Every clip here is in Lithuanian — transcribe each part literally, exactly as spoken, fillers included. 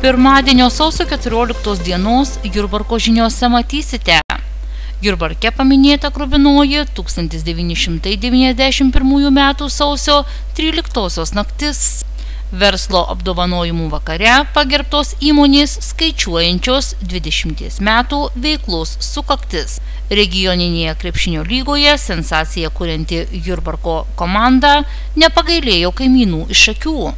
Pirmadienio sausio keturioliktos dienos Jurbarko žiniose matysite. Jurbarke paminėta kruvinoji tūkstantis devyni šimtai devyniasdešimt pirmųjų metų sausio tryliktosios naktis. Verslo apdovanojimų vakare pagerbtos įmonės skaičiuojančios dvidešimties metų veiklos sukaktis. Regioninėje krepšinio lygoje sensaciją kurianti Jurbarko komanda nepagailėjo kaimynų iš akių.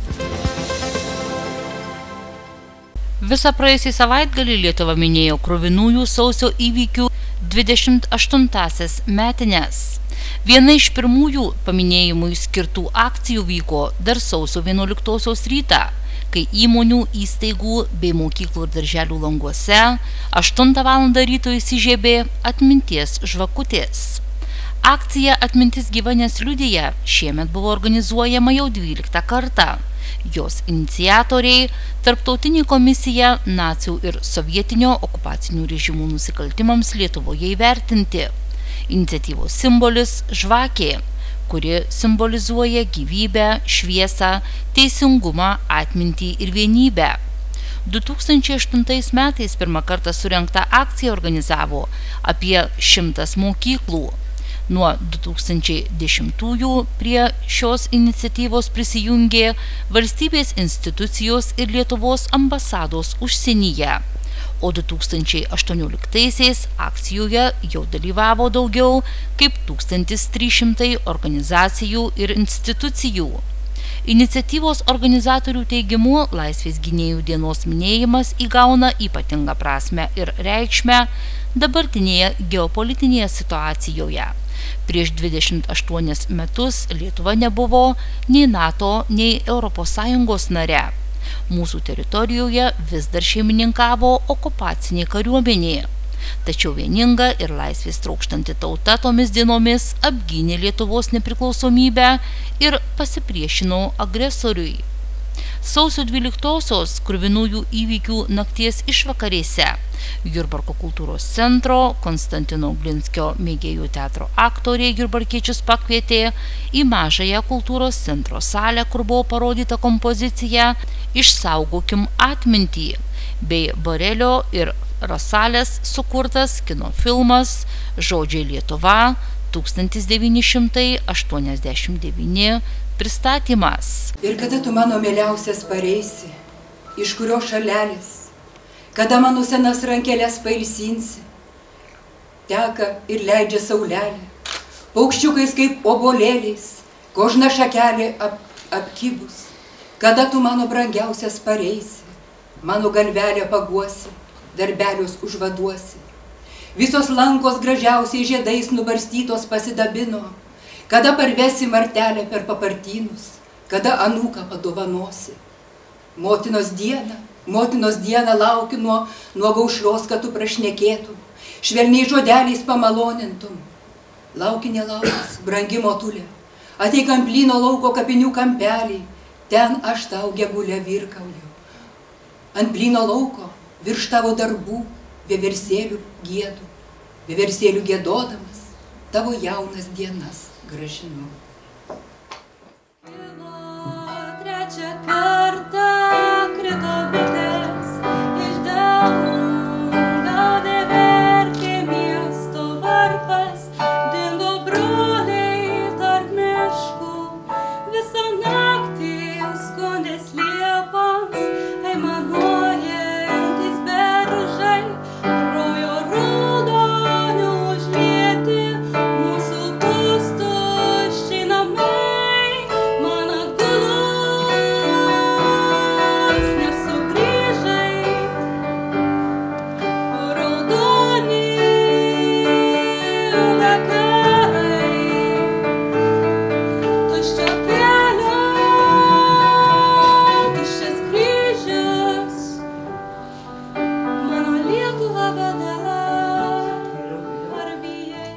Visą praėjusį savaitgalį Lietuva minėjo kruvinųjų sausio įvykių dvidešimt aštuntąsias metines. Viena iš pirmųjų paminėjimui skirtų akcijų vyko dar sausio vienuoliktosios rytą, kai įmonių, įstaigų bei mokyklų ir darželių languose aštuntą valandą ryto įsižiebė atminties žvakutės. Akcija Atmintis gyva nes liudija šiemet buvo organizuojama jau dvyliktą kartą. Jos iniciatoriai – Tarptautinė komisija nacių ir sovietinio okupacinių režimų nusikaltimams Lietuvoje įvertinti. Iniciatyvos simbolis – žvakė, kuri simbolizuoja gyvybę, šviesą, teisingumą, atmintį ir vienybę. du tūkstančiai aštuntais metais pirmą kartą surengtą akciją organizavo apie šimtas mokyklų. Nuo du tūkstančiai dešimtųjų prie šios iniciatyvos prisijungė valstybės institucijos ir Lietuvos ambasados užsienyje, o du tūkstančiai aštuonioliktaisiais akcijoje jau dalyvavo daugiau kaip tūkstantis trys šimtai organizacijų ir institucijų. Iniciatyvos organizatorių teigimu Laisvės gynėjų dienos minėjimas įgauna ypatingą prasmę ir reikšmę dabartinėje geopolitinėje situacijoje. Prieš dvidešimt aštuonis metus Lietuva nebuvo nei NATO, nei Europos Sąjungos nare. Mūsų teritorijoje vis dar šeimininkavo okupacinė kariuomenė. Tačiau vieninga ir laisvės trokštanti tauta tomis dienomis apgynė Lietuvos nepriklausomybę ir pasipriešino agresoriui. Sausio dvyliktosios kruvinųjų įvykių nakties išvakarėse Jurbarko kultūros centro Konstantino Glinskio mėgėjų teatro aktoriai jurbarkiečius pakvietė į mažąją kultūros centro salę, kur buvo parodyta kompozicija Išsaugokim atmintį bei Borelio ir Rasalės sukurtas kino filmas Žodžiai Lietuva tūkstantis devyni šimtai aštuoniasdešimt devyni pristatymas. Ir kada tu mano mieliausias pareisi, iš kurio šalelis, kada mano senas rankelės pailsinsi, teka ir leidžia saulelė, paukščiukais kaip obolėliais, kožna šakelė ap, apkibus, kada tu mano brangiausias pareisi, mano galvelę paguosi, darbelius užvaduosi, visos lankos gražiausiai žiedais nubarstytos pasidabino, kada parvesi martelę per papartynus, kada anūką padovanosi. Motinos dieną, motinos dieną laukiu nuo, nuo gaušlios, kad tu prašnekėtum, švelniai žodeliais pamalonintum. Lauki nelaukis, brangi motulė, ateik ant plyno lauko kapinių kampelį, ten aš tau gegulę virkauju. Ant plyno lauko, virš tavo darbų, vieversėlių giedu, vieversėlių giedodamas, tavo jaunas dienas gražinu. Trečią kartą krito bitės iš dangų, verkė miesto varpas, dingo broliai tarp miškų, visą naktį skundės liepams, aimanuojantys beržai, kraujo raudonių užlieti, mūsų pustuščiai namai, man atgulus nesugrįžai, raudoni vakarai, tuščio kelio, tuščias kryžius, mano Lietuva veda, ar bijai?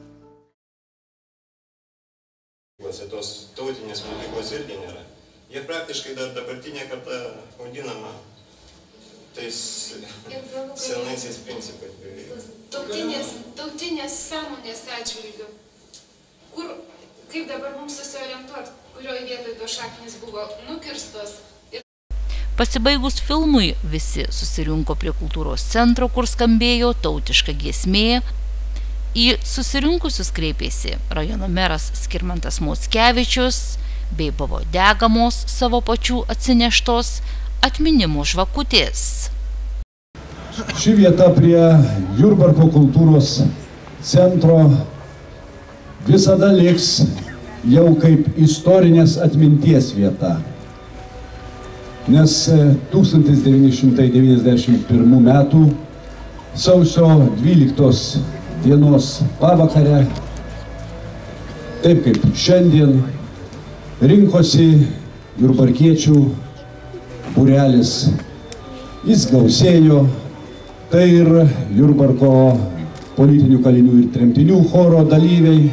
Tos tautinės mokyklos irgi nėra. Jie praktiškai dar dabartinė karta audinama tais senaisiais principais. Tautinės, tautinės sąmonės atžvilgių. Kur, kaip dabar mums susiorientuoti, kurioje vietoje tos šaknys buvo nukirstos. Pasibaigus filmui visi susirinko prie kultūros centro, kur skambėjo tautiška giesmė. Į susirinkusius kreipėsi rajono meras Skirmantas Mockevičius, bei buvo degamos savo pačių atsineštos atminimo žvakutės. Ši vieta prie Jurbarko kultūros centro visada liks jau kaip istorinės atminties vieta. Nes tūkstantis devyni šimtai devyniasdešimt pirmų metų sausio dvyliktos dienos pavakarę, taip kaip šiandien, rinkosi jurbarkiečių būrelis. Jis gausėjo, tai ir Jurbarko politinių kalinių ir tremtinių choro dalyviai,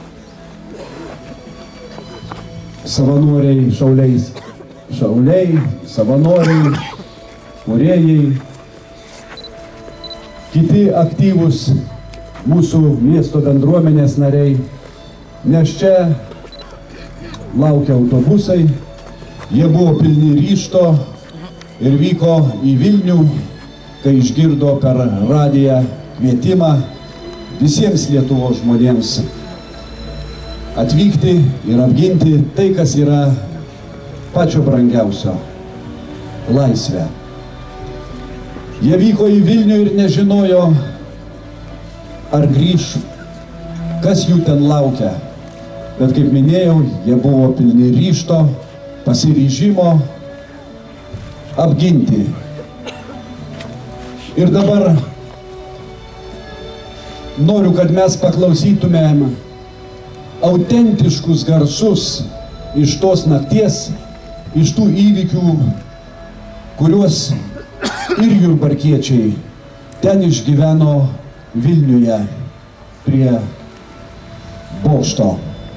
savanoriai, šauliais, šauliai, savanoriai, kūrėjai, kiti aktyvūs mūsų miesto bendruomenės nariai, nes čia laukia autobusai, jie buvo pilni ryžto ir vyko į Vilnių, kai išgirdo per radiją kvietimą visiems Lietuvos žmonėms atvykti ir apginti tai, kas yra pačio brangiausio – laisvę. Jie vyko į Vilnių ir nežinojo, ar grįš, kas jų ten laukia. Bet kaip minėjau, jie buvo pilni ryžto, pasiryžimo apginti. Ir dabar noriu, kad mes paklausytumėm autentiškus garsus iš tos nakties, iš tų įvykių, kuriuos ir jurbarkiečiai ten išgyveno Vilniuje prie bokšto.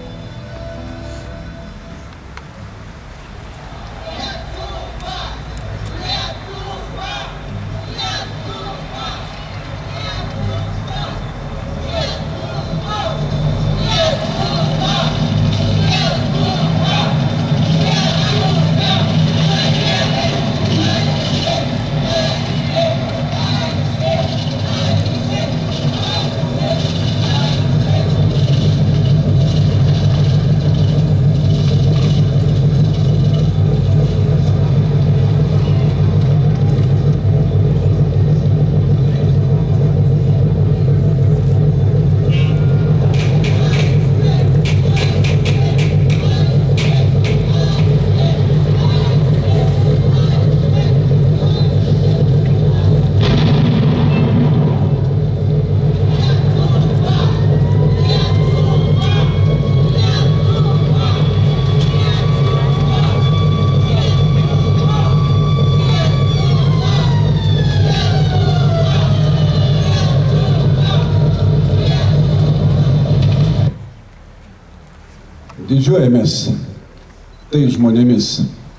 Didžiuojamės tai žmonėmis.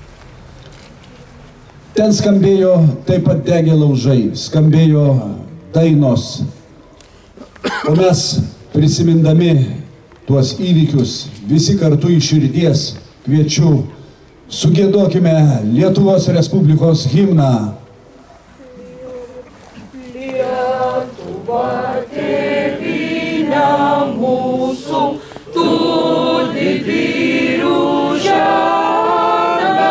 Ten skambėjo, taip pat degė laužai, skambėjo dainos. O mes, prisimindami tuos įvykius, visi kartu iš širdies kviečiu, sugiedokime Lietuvos Respublikos himną. Lietuva tėvynė mūsų, tu didvyrių žemė,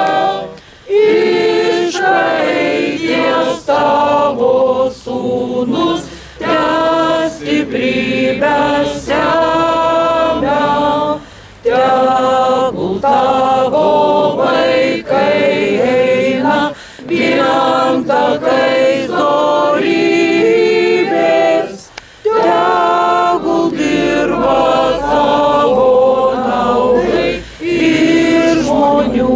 iš raidės tavo sūnus, te stiprybę semia, tegul tavo vaikai eina vien takais dorybės, tegul dirba savo naudai ir žmonių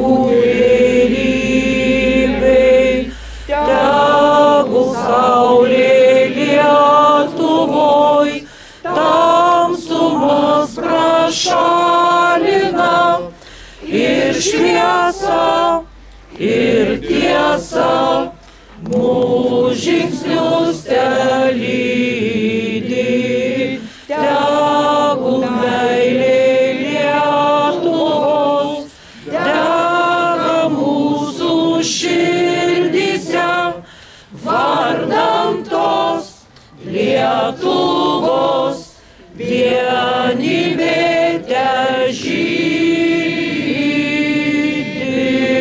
gėrybei, tegul saulė Lietuvoj tamsumas prašalina, ir šviesa, ir tiesa mūsų žingsnius telydi, tegul meilė Lietuvos dega mūsų širdis. Lietuvos vienybė težydi.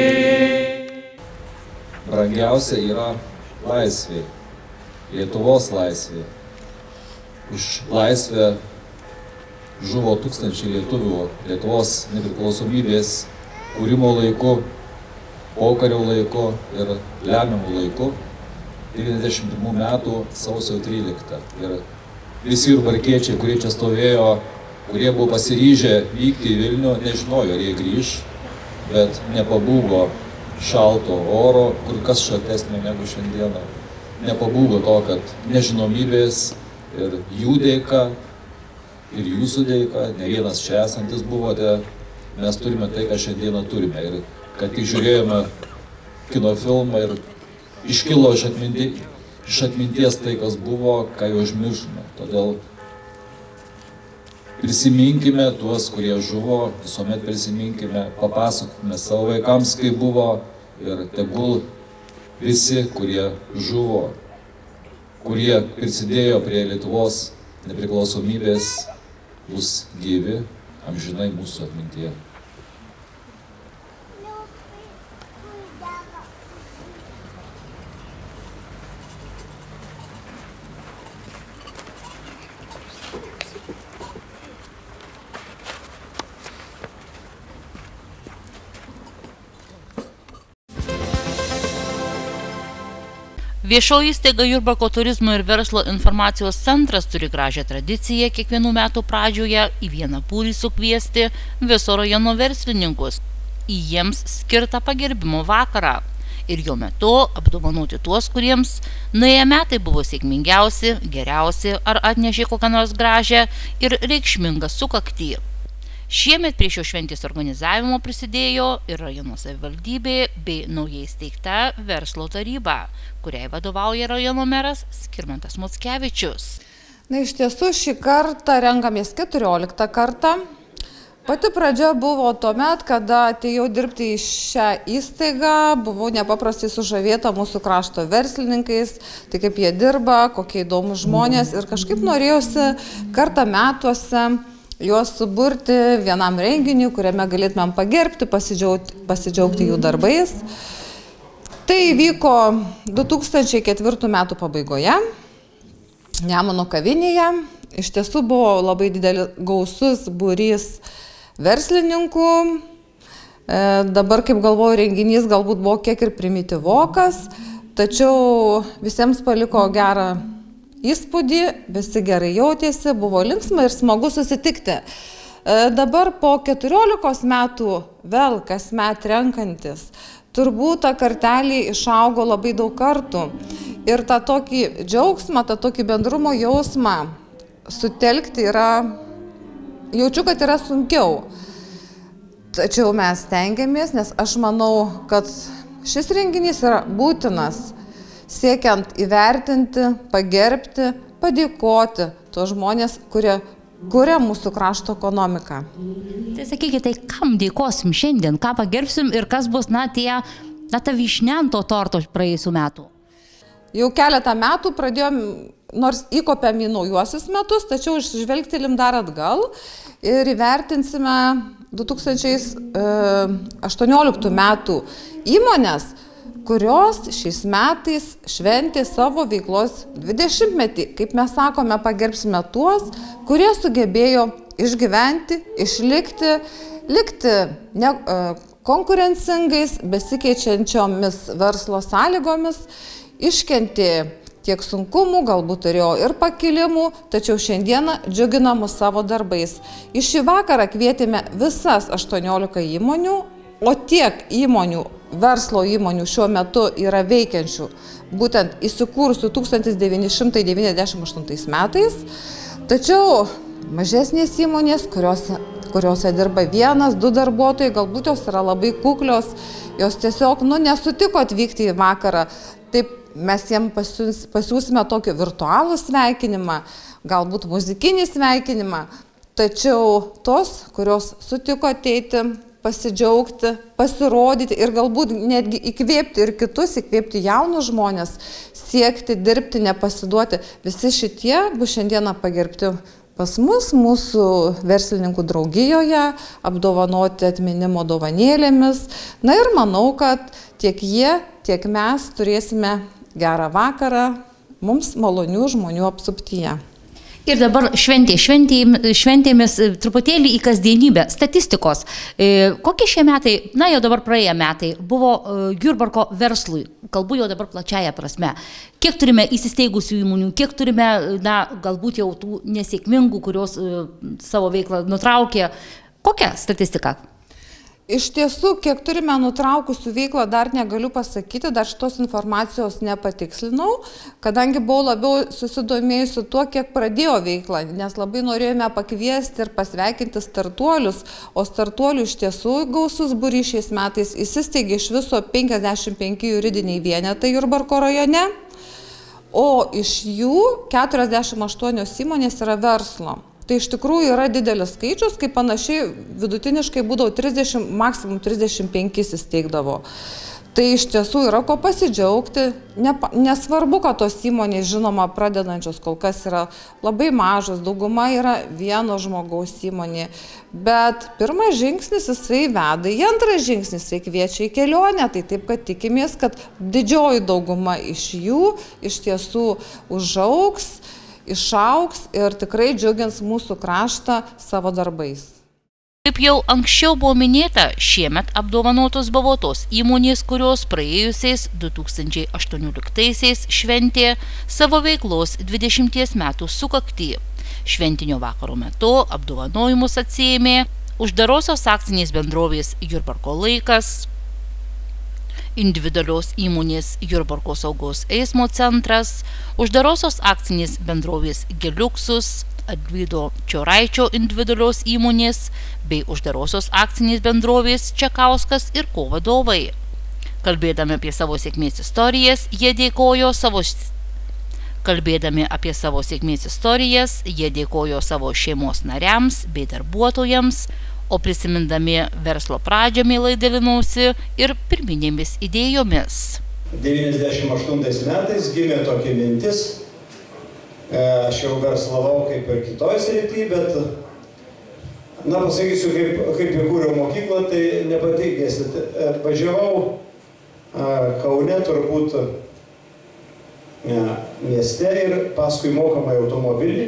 Brangiausia yra laisvė, Lietuvos laisvė. Už laisvę žuvo tūkstančiai lietuvių Lietuvos nepriklausomybės kūrimo laiku, pokario laiku ir lemiamų laiku, devyniasdešimt pirmų metų sausio tryliktą. Ir visi jurbarkiečiai, kurie čia stovėjo, kurie buvo pasiryžę vykti į Vilnių, nežinojo, ar jie grįž, bet nepabūgo šalto oro, kur kas šaltesnio negu šiandieną. Nepabūgo to, kad nežinomybės ir jų dėka, ir jūsų dėka, ne vienas čia esantis buvote, mes turime tai, ką šiandieną turime. Ir kad tik žiūrėjome kino filmą ir iškilo iš, atminti, iš atminties tai, kas buvo, ką jau užmiršome. Todėl prisiminkime tuos, kurie žuvo, visuomet prisiminkime, papasakokime savo vaikams, kaip buvo, ir tegul visi, kurie žuvo, kurie prisidėjo prie Lietuvos nepriklausomybės, bus gyvi amžinai mūsų atmintyje. Viešoji įstaiga Jurbarko turizmo ir verslo informacijos centras turi gražią tradiciją kiekvienų metų pradžioje į vieną būrį sukviesti viso rajono verslininkus į jiems skirtą pagerbimo vakarą ir jo metu apdovanoti tuos, kuriems nuėję metai buvo sėkmingiausi, geriausi ar atnešė kokią nors gražią ir reikšmingą sukaktį. Šiemet prie šios šventės organizavimo prisidėjo ir rajono savivaldybė bei naujai įsteigta verslo taryba, kuriai vadovauja rajono meras Skirmantas Mockevičius. Na, iš tiesų šį kartą renkamės keturioliktą kartą. Pati pradžia buvo tuomet, kada atėjau dirbti į šią įstaigą, buvau nepaprastai sužavėta mūsų krašto verslininkais, tai kaip jie dirba, kokie įdomus žmonės ir kažkaip norėjusi kartą metuose juos suburti vienam renginiui, kuriame galėtumėm pagerbti, pasidžiaugti, pasidžiaugti jų darbais. Tai vyko du tūkstančiai ketvirtų metų pabaigoje, Nemuno kavinėje. Iš tiesų buvo labai didelis gausus būrys verslininkų. E, dabar, kaip galvoju, renginys galbūt buvo kiek ir primityvokas, tačiau visiems paliko gerą įspūdį, visi gerai jautėsi, buvo linksma ir smagu susitikti. E, dabar po keturiolikos metų vėl kasmet renkantis, turbūt ta kartelė išaugo labai daug kartų. Ir tą tokį džiaugsmą, tą tokį bendrumo jausmą sutelkti yra, jaučiu, kad yra sunkiau. Tačiau mes stengiamės, nes aš manau, kad šis renginys yra būtinas, siekiant įvertinti, pagerbti, padėkoti tuos žmonės, kurie kuria mūsų krašto ekonomiką. Tai sakykite, tai kam dėkosim šiandien, ką pagerbsim ir kas bus, na, tie, na, ta vyšnia ant to torto praėjusių metų? Jau keletą metų pradėjom, nors įkopėm į naujuosius metus, tačiau žvelgtelim dar atgal ir įvertinsime du tūkstančiai aštuonioliktų metų įmonės, kurios šiais metais šventė savo veiklos dvidešimtmetį. Kaip mes sakome, pagerbsime tuos, kurie sugebėjo išgyventi, išlikti, likti ne, konkurencingais, besikeičiančiomis verslo sąlygomis, iškentė tiek sunkumų, galbūt turėjo ir pakilimų, tačiau šiandieną džiugina mus savo darbais. Į šį vakarą kvietėme visas aštuoniolika įmonių, o tiek įmonių, verslo įmonių šiuo metu yra veikiančių, būtent įsikūrusių tūkstantis devyni šimtai devyniasdešimt aštuntais metais, tačiau mažesnės įmonės, kuriuose, kuriuose dirba vienas, du darbuotojai, galbūt jos yra labai kuklios, jos tiesiog nu, nesutiko atvykti į vakarą. Taip mes jiems pasiūs, pasiūsime tokį virtualų sveikinimą, galbūt muzikinį sveikinimą, tačiau tos, kurios sutiko ateiti, pasidžiaugti, pasirodyti ir galbūt netgi įkvėpti ir kitus, įkvėpti jaunus žmonės, siekti, dirbti, nepasiduoti. Visi šitie bus šiandieną pagerbti pas mus, mūsų verslininkų draugijoje, apdovanoti atminimo dovanėlėmis. Na ir manau, kad tiek jie, tiek mes turėsime gerą vakarą mums malonių žmonių apsuptyje. Ir dabar šventė, šventė, šventėmis truputėlį į kasdienybę, statistikos. E, kokie šie metai, na jau dabar praėję metai, buvo e, Jurbarko verslui, kalbu jau dabar plačiaja prasme. Kiek turime įsisteigusių įmonių, kiek turime, na, galbūt jau tų nesėkmingų, kurios e, savo veiklą nutraukė. Kokia statistika? Iš tiesų, kiek turime nutraukusių veiklą, dar negaliu pasakyti, dar šitos informacijos nepatikslinau, kadangi buvau labiau susidomėjusi tuo, kiek pradėjo veiklą, nes labai norėjome pakviesti ir pasveikinti startuolius, o startuolių iš tiesų gausus būrys šiais metais įsisteigė iš viso penkiasdešimt penki juridiniai vienetai Jurbarko rajone, o iš jų keturiasdešimt aštuonios įmonės yra verslo. Tai iš tikrųjų yra didelis skaičius, kai panašiai vidutiniškai būdavo trisdešimt, maksimum trisdešimt penki įsteigdavo. Tai iš tiesų yra ko pasidžiaugti, Nepa, nesvarbu, kad tos įmonės, žinoma, pradedančios kol kas yra labai mažos, dauguma yra vieno žmogaus įmonė, bet pirmas žingsnis jisai veda į antrą žingsnį, jisai kviečia į kelionę, tai taip, kad tikimės, kad didžioji dauguma iš jų iš tiesų užaugs, išaugs ir tikrai džiugins mūsų kraštą savo darbais. Kaip jau anksčiau buvo minėta, šiemet apdovanotos buvo tos įmonės, kurios praėjusiais du tūkstančiai aštuonioliktaisiais šventė savo veiklos dvidešimties metų sukaktį. Šventinio vakaro metu apdovanojimus atsiėmė uždarosios akcinės bendrovės Jurbarko laikas, individualios įmonės Jurbarko saugos eismo centras, uždarosios akcinės bendrovės Geliuksus, Advydo Čioraičio individualios įmonės bei uždarosios akcinės bendrovės Čekauskas ir ko vadovai. Kalbėdami apie savo sėkmės istorijas, jie dėkojo savo Kalbėdami apie savo sėkmės istorijas, jie dėkojo savo šeimos nariams bei darbuotojams, o prisimindami verslo pradžią mielai dalinausi ir pirminėmis idėjomis. devyniasdešimt aštuntais metais gimė tokia mintis, aš jau verslavau kaip ir kitoj srity, bet, na, pasakysiu, kaip, kaip įkūriau mokyklą, tai nepatikėsit. Važiavau Kaune turbūt mieste ir paskui mokamai automobilį.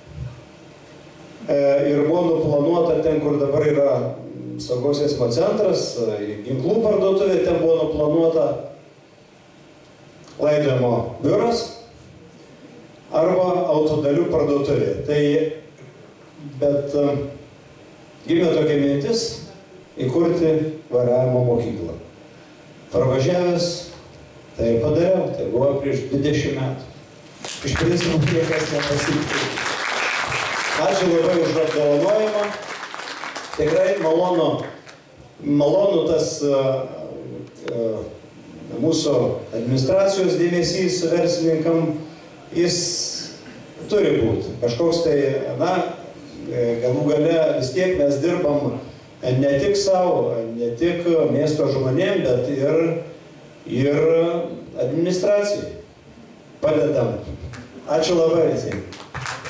Ir buvo nuplanuota ten, kur dabar yra saugos eismo centras, ginklų parduotuvė, ten buvo nuplanuota laidojimo biuras arba autodalių parduotuvė. Tai, bet gimė tokia mintis įkurti vairavimo mokyklą. Parvažiavęs, tai padariau, tai buvo prieš dvidešimt metų. Iš principų niekas nepasikeitė. Ačiū labai už apdovanojimą. Tikrai malonu, malonu tas uh, uh, mūsų administracijos dėmesys verslininkam, jis turi būti. Kažkoks tai, na, galų gale vis tiek mes dirbam ne tik savo, ne tik miesto žmonėm, bet ir, ir administracijai. Padedam. Ačiū labai visiems.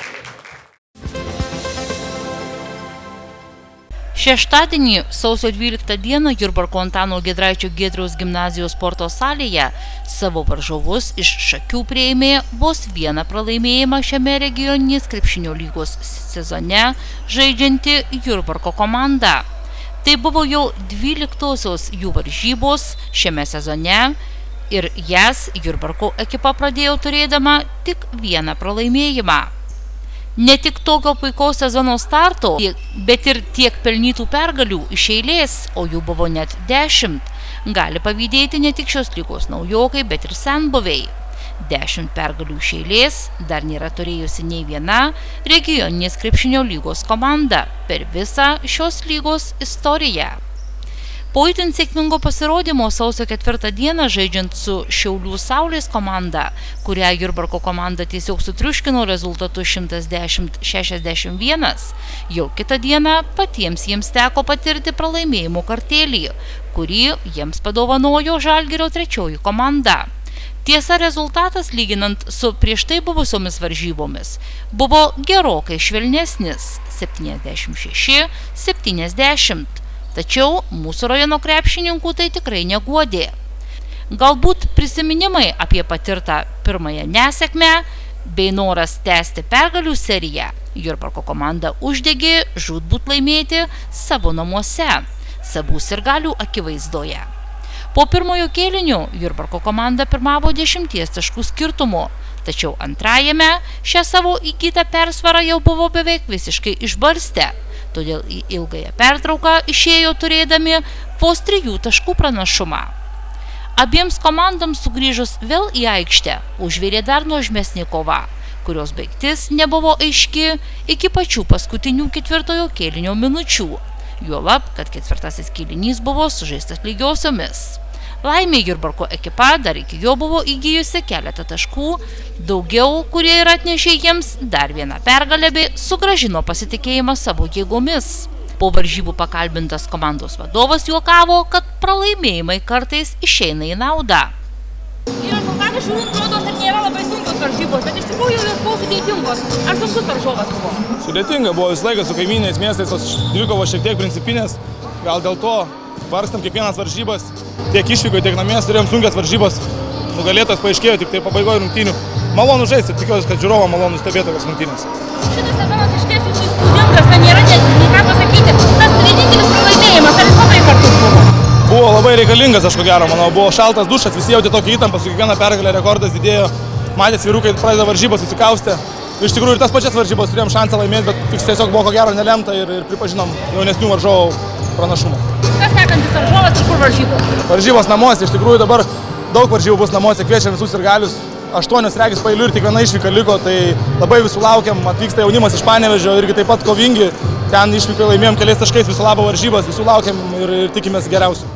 Šeštadienį, sausio dvyliktą dieną, Jurbarko Antano Giedraičio Giedriaus gimnazijos sporto salėje savo varžovus iš Šakių priėmė vos vieną pralaimėjimą šiame regioninės krepšinio lygos sezone žaidžianti Jurbarko komanda. Tai buvo jau dvyliktosios jų varžybos šiame sezone ir jas Jurbarko ekipa pradėjo turėdama tik vieną pralaimėjimą. Ne tik tokio puikaus sezono starto, bet ir tiek pelnytų pergalių iš eilės, o jų buvo net dešimt, gali pavydėti ne tik šios lygos naujokai, bet ir senbuviai. Dešimt pergalių iš eilės dar nėra turėjusi nei viena regioninės krepšinio lygos komanda per visą šios lygos istoriją. Po itin sėkmingo pasirodymo sausio ketvirtą dieną žaidžiant su Šiaulių Saulės komanda, kurią Jurbarko komanda tiesiog sutriuškino rezultatu šimtas dešimt šešiasdešimt vienas, jau kitą dieną patiems jiems teko patirti pralaimėjimo kartėlį, kurį jiems padovanojo Žalgirio trečioji komanda. Tiesa, rezultatas, lyginant su prieš tai buvusiomis varžybomis, buvo gerokai švelnesnis – septyniasdešimt šeši septyniasdešimt. Tačiau mūsų rajono krepšininkų tai tikrai neguodė. Galbūt prisiminimai apie patirtą pirmąją nesėkmę bei noras tęsti pergalių seriją Jurbarko komanda uždegė žūtbūt laimėti savo namuose, savų sirgalių akivaizdoje. Po pirmojo kėlinio Jurbarko komanda pirmavo dešimties taškų skirtumu, tačiau antrajame šią savo įgytą persvarą jau buvo beveik visiškai išbarstę, todėl į ilgąją pertrauką išėjo turėdami vos trijų taškų pranašumą. Abiems komandoms sugrįžus vėl į aikštę užvėrė dar nuožmesnė kova, kurios baigtis nebuvo aiški iki pačių paskutinių ketvirtojo kėlinio minučių, juolab, kad ketvirtasis kėlinys buvo sužaistas lygiosiomis. Laimė Jurbarko ekipa dar iki jo buvo įgijusi keletą taškų, daugiau, kurie ir atnešė jiems dar vieną pergalę bei sugrąžino pasitikėjimą savo jėgomis. Po varžybų pakalbintas komandos vadovas juokavo, kad pralaimėjimai kartais išeina į naudą. Ir rezultatai žiūrint rodos, kad nėra labai sunkios varžybos, bet iš tikrųjų jos buvo sudėtingos. Ar sunkus varžovas buvo? Sudėtinga buvo visą laiką su kaimyniniais miestais, tos dvikovos šiek tiek principinės, gal dėl to varstam kiekvienas varžybas, tiek išvyko, tiek namie turėjom sunkias varžybas, nugalėtas paaiškėjo tik tai pabaigoje rungtynių. Malonu žaisti, tikiuosi, kad žiūrovą malonu stebėti tokias rungtynės. Šitas sezonas išties iš įspūdingas, na nėra nei ką pasakyti. Tas vienintelis pralaimėjimas, ar jis labai kartus buvo? Buvo labai reikalingas, aš ko gero, manau, buvo šaltas dušas, visi jautė tokį įtampą, su kiekviena pergalė rekordas didėjo, matėsi vyrukai pradeda varžybas, susikaustė. Iš tikrųjų ir tas pačias varžybas turėjom šansą laimėti, bet tik tiesiog buvo ko gero nelemta ir, ir pripažinom jaunesnių varžovų pranašumą. Kas sekantis varžovas ir kur varžybos? Varžybos namuose, iš tikrųjų dabar daug varžybų bus namuose, kviečiam visus sirgalius. Aštuonios regis paeiliui ir tik viena išvyka liko, tai labai visų laukiam, atvyksta jaunimas iš Panevėžio, irgi taip pat kovingi, ten išvykai laimėjom keliais taškais visų labo varžybas, visų laukiam ir, ir tikimės geriausių.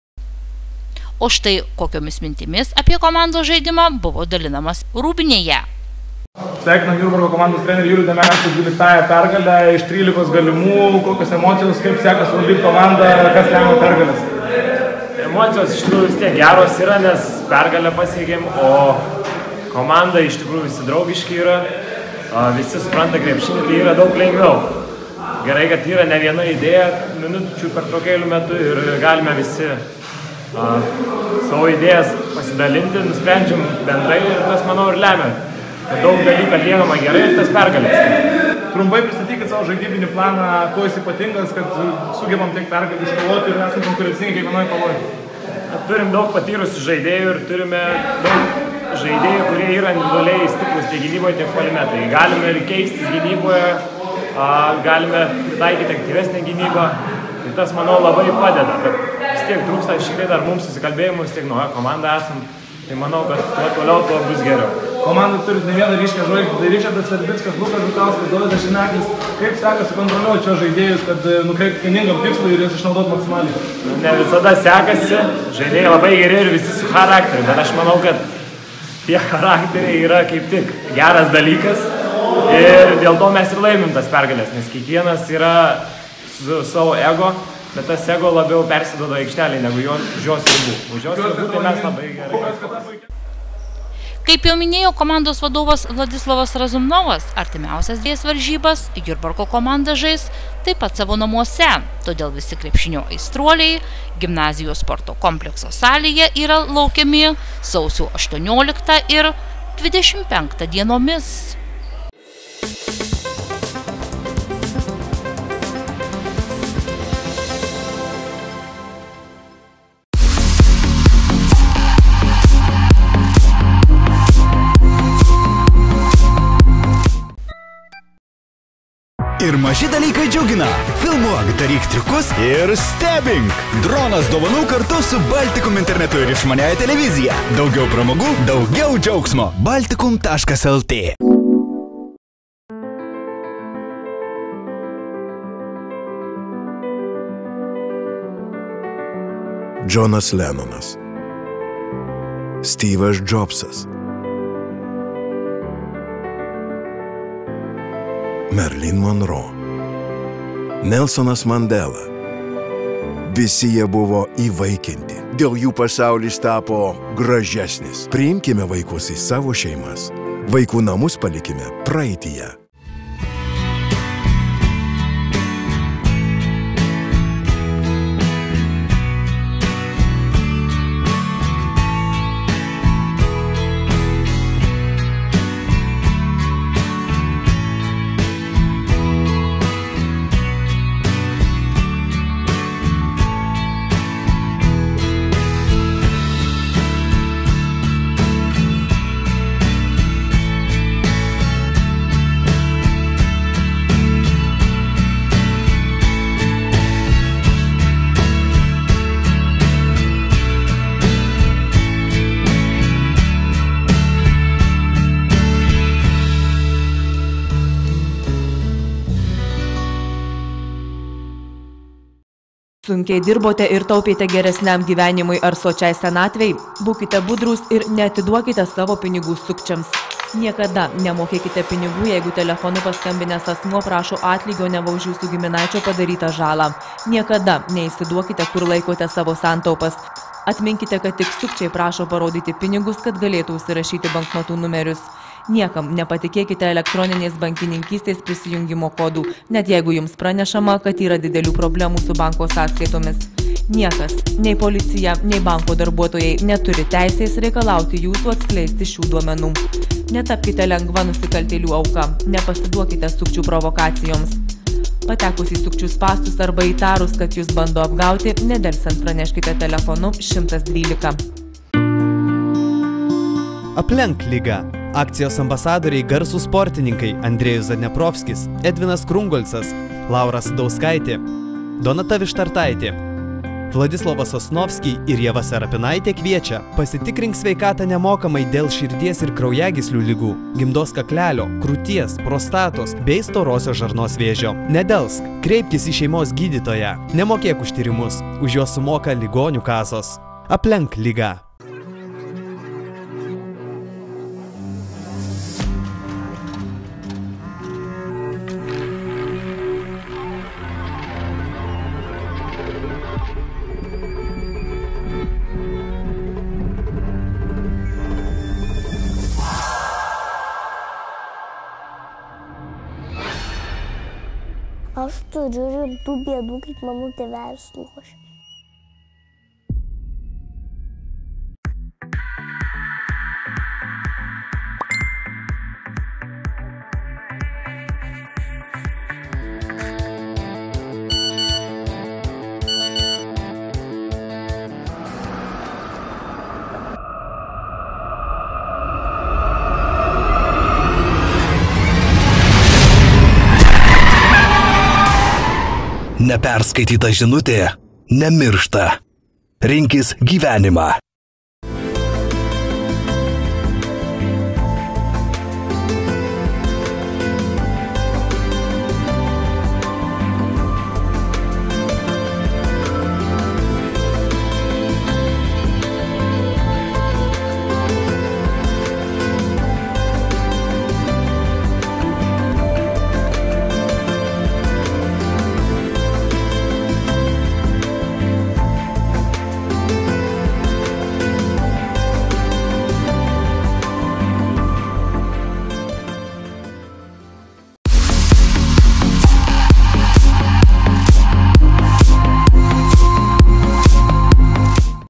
O štai kokiomis mintimis apie komandos žaidimą buvo dalinamas Rūbinėje. Sveikinam Jurbarko komandos trenerį Julių Demenavičių dvyliktąją pergalę iš trylikos galimų, kokios emocijos, kaip sekasi valdyti komandą, kas lemia pergalės? Emocijos iš tikrųjų vis tiek geros yra, nes pergalę pasiekėm, o komanda iš tikrųjų visi draugiški yra, visi supranta krepšinį, tai yra daug lengviau. Gerai, kad yra ne viena idėja minučių pertraukėlių metu ir galime visi a, savo idėjas pasidalinti, nusprendžiam bendrai ir tas, manau, ir lemia. Daug dalykų atliekama gerai ir tas pergalės. Trumpai pristatykit savo žaidybinį planą, kuo jis ypatingas, kad sugebam tiek pergalį iškovoti ir esame konkurencingi kiekvienoje kovoje. Turim daug patyrusių žaidėjų ir turime daug žaidėjų, kurie yra individualiai stiprus tiek gynyboje, tiek puolime. Tai galime ir keistis gynyboje, galime pritaikyti aktyvesnę gynybą. Tai tas, manau, labai padeda. Bet vis tiek trūksta šiek tiek dar mums susikalbėjimus, tiek nauja komanda esam. Tai manau, kad tuo toliau tuo bus geriau. Komanda turi ne vieną ryškę žvaigždę, tai Ričardas Verbickas, Lukas Žukauskas, Dovydas Šineklis. Kaip sekasi kontroliuoti šios žaidėjus, kad nukreipti vieningam tikslui ir jas išnaudoti maksimaliai? Ne visada sekasi, žaidėjai labai geri ir visi su charakteriu, bet aš manau, kad tie charakteriai yra kaip tik geras dalykas ir dėl to mes ir laimim tas pergalės, nes kiekvienas yra su savo ego, bet tas ego labiau persiduoda aikštelėje negu už jos ribų. Už jos ribų tai mes labai gerai. Kaip jau minėjo komandos vadovas Vladislavas Razumnovas, artimiausias dvies varžybas Jurbarko komanda žais taip pat savo namuose, todėl visi krepšinio aistruoliai gimnazijos sporto komplekso salėje yra laukiami sausio aštuonioliktą ir dvidešimt penktą dienomis. Ir maži dalykai džiugina. Filmuok, daryk triukus ir stebink. Dronas dovanų kartu su Baltikum internetu ir išmaniąja televizija. Daugiau pramogų, daugiau džiaugsmo. baltikum taškas lt. Džonas Lennonas, Steve'as Jobsas, Marilyn Monroe, Nelsonas Mandela. Visi jie buvo įvaikinti. Dėl jų pasaulis tapo gražesnis. Priimkime vaikus į savo šeimas. Vaikų namus palikime praeityje. Sunkiai dirbote ir taupėte geresniam gyvenimui ar sočiai senatvei, būkite budrūs ir neatiduokite savo pinigų sukčiams. Niekada nemokėkite pinigų, jeigu telefonu paskambinęs asmuo prašo atlygio neva už jūsų giminaičio padarytą žalą. Niekada neįsiduokite, kur laikote savo santaupas. Atminkite, kad tik sukčiai prašo parodyti pinigus, kad galėtų užsirašyti banknotų numerius. Niekam nepatikėkite elektroninės bankininkystės prisijungimo kodų, net jeigu jums pranešama, kad yra didelių problemų su banko sąskaitomis. Niekas, nei policija, nei banko darbuotojai neturi teisės reikalauti jūsų atskleisti šių duomenų. Netapkite lengva nusikaltėlių auka, nepasiduokite sukčių provokacijoms. Patekus į sukčių spąstus arba įtarus, kad jūs bando apgauti, nedelsiant praneškite telefonu šimtas dvylika. Aplenk ligą. Akcijos ambasadoriai garsūs sportininkai Andrėjus Zadneprovskis, Edvinas Krungolcas, Laura Sadauskaitė, Donata Vištartaitė, Vladislovas Sosnovskiai ir Ieva Serapinaitė kviečia: pasitikrink sveikatą nemokamai dėl širdies ir kraujagyslių ligų, gimdos kaklelio, krūties, prostatos bei storosios žarnos vėžio. Nedelsk, kreipkis į šeimos gydytoją, nemokėk už tyrimus, už juos sumoka ligonių kasos. Aplenk ligą. Aš turiu rimtų bėdų, kaip mano tėvelis lošia. Neperskaityta žinutė nemiršta. Rinkis gyvenimą.